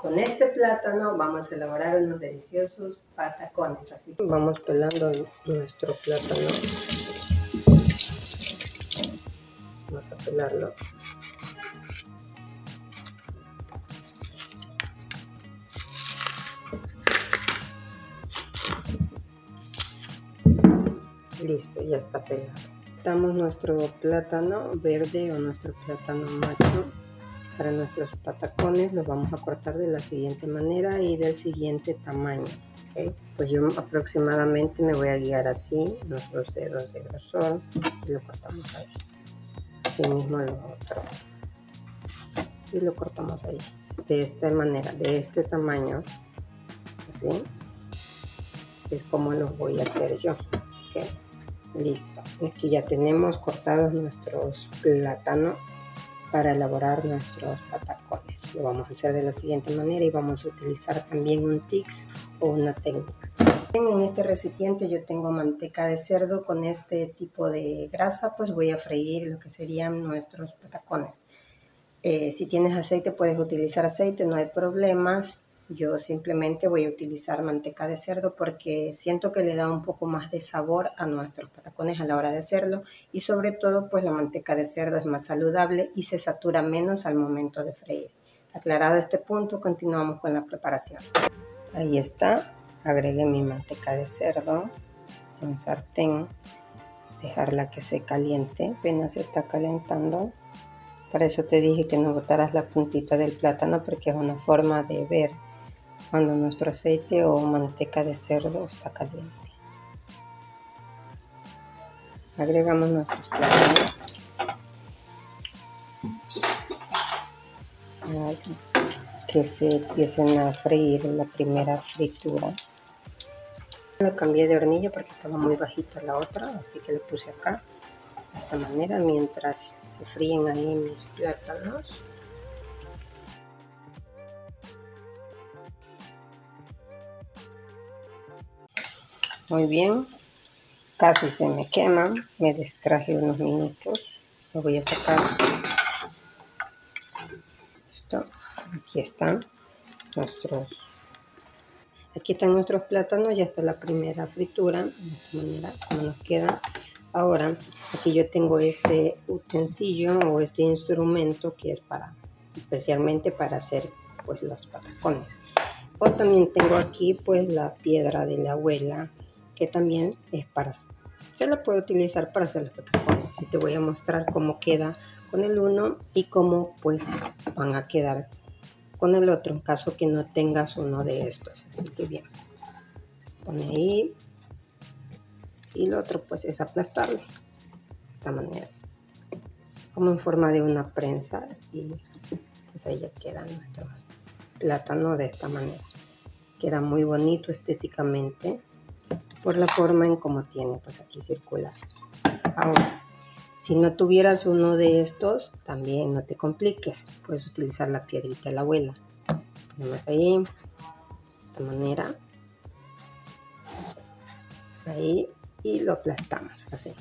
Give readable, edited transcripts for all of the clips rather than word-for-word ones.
Con este plátano vamos a elaborar unos deliciosos patacones. Así que vamos pelando nuestro plátano. Vamos a pelarlo. Listo, ya está pelado. Cortamos nuestro plátano verde o nuestro plátano macho. Para nuestros patacones los vamos a cortar de la siguiente manera y del siguiente tamaño. ¿Okay? Pues yo aproximadamente me voy a guiar así, unos 2 dedos de grosor, y lo cortamos ahí. Así mismo lo otro. Y lo cortamos ahí. De esta manera, de este tamaño. Así. Es como los voy a hacer yo. ¿Okay? Listo. Aquí ya tenemos cortados nuestros plátanos para elaborar nuestros patacones. Lo vamos a hacer de la siguiente manera y vamos a utilizar también un tips o una técnica. En este recipiente yo tengo manteca de cerdo. Con este tipo de grasa pues voy a freír lo que serían nuestros patacones. Si tienes aceite puedes utilizar aceite, no hay problemas. Yo simplemente voy a utilizar manteca de cerdo porque siento que le da un poco más de sabor a nuestros patacones a la hora de hacerlo, y sobre todo pues la manteca de cerdo es más saludable y se satura menos al momento de freír. Aclarado este punto, continuamos con la preparación. Ahí está, agregué mi manteca de cerdo en un sartén, dejarla que se caliente, apenas se está calentando. Para eso te dije que no botaras la puntita del plátano porque es una forma de ver cuando nuestro aceite o manteca de cerdo está caliente. Agregamos nuestros plátanos. Que se empiecen a freír en la primera fritura. Lo cambié de hornilla porque estaba muy bajita la otra, así que lo puse acá. De esta manera, mientras se fríen ahí mis plátanos. Muy bien, casi se me queman, me distraje unos minutos, lo voy a sacar. Listo. Aquí están nuestros plátanos, ya está la primera fritura, de esta manera como nos queda. Ahora, aquí yo tengo este utensilio o este instrumento que es especialmente para hacer pues los patacones. O también tengo aquí pues la piedra de la abuela, que también se la puede utilizar para hacer los patacones. Y te voy a mostrar cómo queda con el uno y cómo pues van a quedar con el otro en caso que no tengas uno de estos. Así que bien, se pone ahí y lo otro pues es aplastarlo de esta manera, como en forma de una prensa, y pues ahí ya queda nuestro plátano de esta manera. Queda muy bonito estéticamente por la forma en cómo tiene, pues aquí circular. Ahora, si no tuvieras uno de estos, también no te compliques, puedes utilizar la piedrita de la abuela. Ponemos ahí, de esta manera, ahí, y lo aplastamos, así.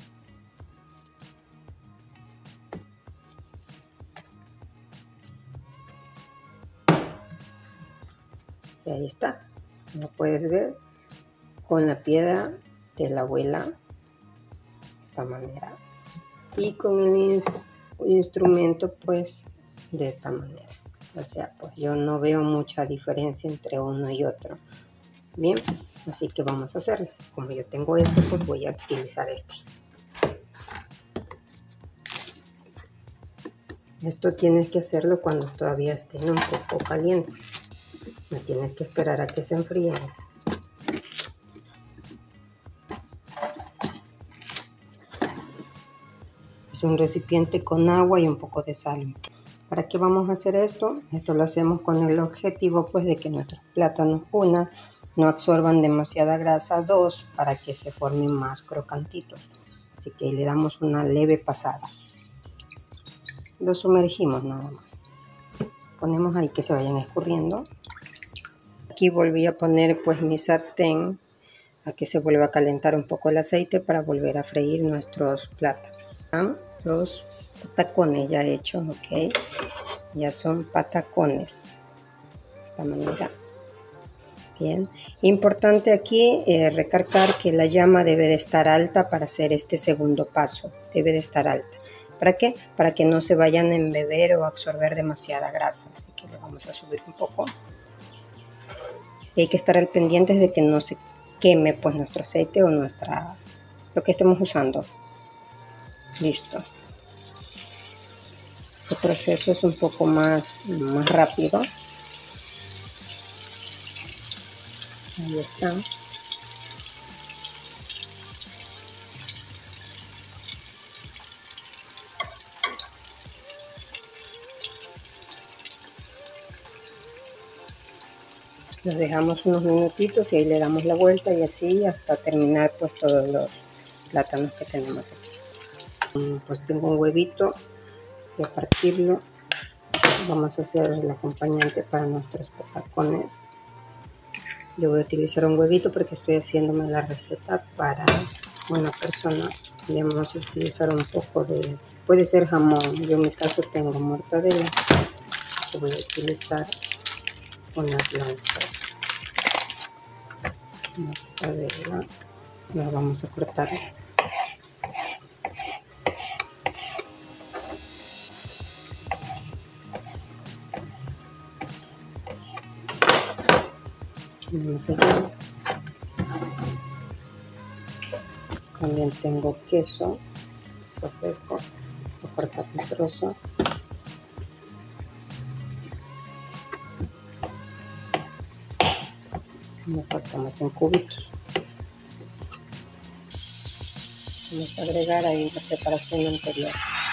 Y ahí está, como puedes ver, con la piedra de la abuela, de esta manera, y con el instrumento pues de esta manera. O sea, pues yo no veo mucha diferencia entre uno y otro. Bien, así que vamos a hacerlo. Como yo tengo este, pues voy a utilizar este. Esto tienes que hacerlo cuando todavía estén un poco calientes. No tienes que esperar a que se enfríen. Es un recipiente con agua y un poco de sal. ¿Para qué vamos a hacer esto? Esto lo hacemos con el objetivo pues de que nuestros plátanos, una, no absorban demasiada grasa, dos, para que se formen más crocantitos. Así que le damos una leve pasada. Lo sumergimos nada más. Ponemos ahí que se vayan escurriendo. Aquí volví a poner pues mi sartén a que se vuelva a calentar un poco el aceite para volver a freír nuestros plátanos. Los patacones ya hechos, ok, ya son patacones. De esta manera. Bien, importante aquí recargar que la llama debe de estar alta para hacer este segundo paso, debe de estar alta. ¿Para qué? Para que no se vayan a embeber o absorber demasiada grasa, así que le vamos a subir un poco. Y hay que estar al pendiente de que no se queme pues nuestro aceite o lo que estemos usando. Listo. El proceso es un poco más rápido. Ahí está. Los dejamos unos minutitos y ahí le damos la vuelta y así hasta terminar pues todos los plátanos que tenemos aquí. Pues tengo un huevito, voy a partirlo. Vamos a hacer el acompañante para nuestros patacones. Yo voy a utilizar un huevito porque estoy haciéndome la receta para una persona. Le vamos a utilizar un poco de, puede ser jamón, yo en mi caso tengo mortadela. Voy a utilizar unas lonchas. Mortadela, la vamos a cortar. Vamos allá. También tengo queso fresco, lo cortar en trozo. Lo cortamos en cubitos. Vamos a agregar ahí la preparación anterior.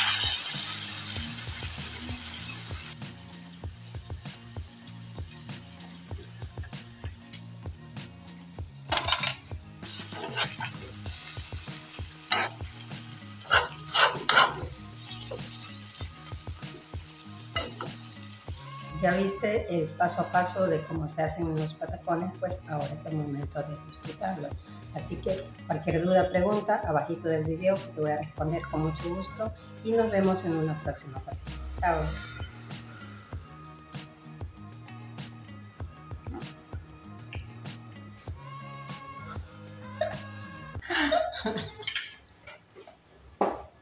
Ya viste el paso a paso de cómo se hacen los patacones, pues ahora es el momento de disfrutarlos. Así que cualquier duda, pregunta, abajito del video, que te voy a responder con mucho gusto y nos vemos en una próxima ocasión. Chao.